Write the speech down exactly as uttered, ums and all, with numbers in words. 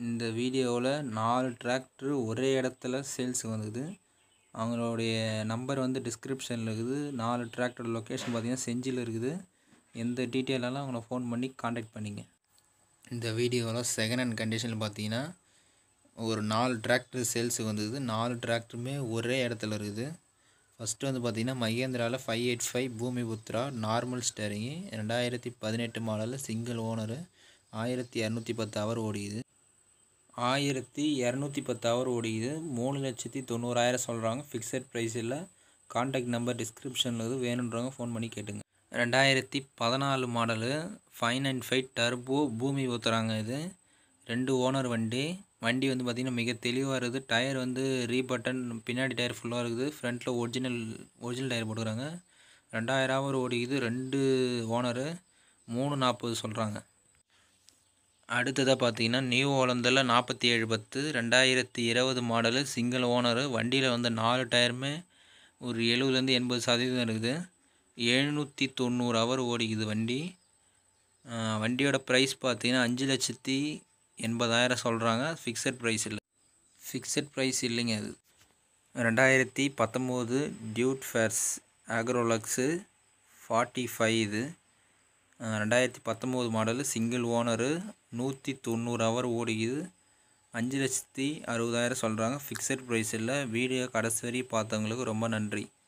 இந்த வீடியோவில் நாலு டிராக்டர் ஒரே இடத்துல சேல்ஸ் வந்தது. அவங்களுடைய நம்பர் வந்து டிஸ்கிரிப்ஷனில் இருக்குது. நாலு டிராக்டர் லொக்கேஷன் பார்த்திங்கன்னா செஞ்சியில் இருக்குது. எந்த டீட்டெயிலாலும் அவங்கள ஃபோன் பண்ணி காண்டாக்ட் பண்ணிங்க. இந்த வீடியோவில் செகண்ட் ஹேண்ட் கண்டிஷனில் பார்த்தீங்கன்னா ஒரு நாலு டிராக்டர் சேல்ஸுக்கு வந்தது. நாலு டிராக்டருமே ஒரே இடத்துல இருக்குது. ஃபஸ்ட்டு வந்து பார்த்திங்கன்னா மஹேந்திராவில் ஃபைவ் எயிட் ஃபைவ் பூமி புத்ரா நார்மல் ஸ்டேரிங்கு, ரெண்டாயிரத்தி பதினெட்டு மாடலில் சிங்கிள் ஓனரு, ஆயிரத்தி இரநூத்தி பத்து ஹவர் ஓடிக்குது. ஆயிரத்தி இரநூத்தி பத்து ஹவர் ஓடிக்குது. மூணு லட்சத்தி தொண்ணூறாயிரம் சொல்கிறாங்க. ஃபிக்ஸட் ப்ரைஸ் இல்லை. கான்டாக்ட் நம்பர் டிஸ்கிரிப்ஷனில் இருக்குது. வேணுன்றவங்க ஃபோன் பண்ணி கேட்டுங்க. ரெண்டாயிரத்தி பதினாலு model five nine five turbo பூமி ஊற்றுறாங்க. இது ரெண்டு ஓனர் வண்டி. வண்டி வந்து பார்த்திங்கன்னா மிக தெளிவாக இருக்குது. டயர் வந்து ரீபட்டன், பின்னாடி டயர் ஃபுல்லாக இருக்குது. ஃப்ரண்ட்டில் ஒரிஜினல் ஒரிஜினல் டயர் போட்டுக்கிறாங்க. ரெண்டாயிரம் ஹவர் ஓடிக்குது. ரெண்டு ஓனரு, மூணு நாற்பது சொல்கிறாங்க. அடுத்ததாக பார்த்தீங்கன்னா நியூ ஹோலந்தில் நாற்பத்தி ஏழு பத்து ரெண்டாயிரத்தி இருபது மாடலு சிங்கிள் ஓனரு. வண்டியில் வந்து நாலு டயருமே ஒரு எழுபதுலேருந்து எண்பது சதவீதம் இருக்குது. எழுநூற்றி தொண்ணூறு ஹவர் ஓடிக்குது வண்டி. வண்டியோட ப்ரைஸ் பார்த்தீங்கன்னா அஞ்சு லட்சத்தி எண்பதாயிரம் சொல்கிறாங்க. ஃபிக்ஸட் ப்ரைஸ் இல்லை. ஃபிக்ஸட் ப்ரைஸ் இல்லைங்க. அது ரெண்டாயிரத்தி பத்தொம்போது deutzfahr ஆக்ரோலக்ஸு ஃபார்ட்டி ஃபைவ். இது ரெண்டாயிரத்தி பத்தொம்போது மாடலு சிங்கிள் ஓனரு, நூற்றி தொண்ணூறு ஹவர் ஓடிக்குது. அஞ்சு லட்சத்தி அறுபதாயிரம் சொல்கிறாங்க. ஃபிக்ஸட் ப்ரைஸ் இல்லை. வீடியோ கடைசி வரை பார்த்தவங்களுக்கு ரொம்ப நன்றி.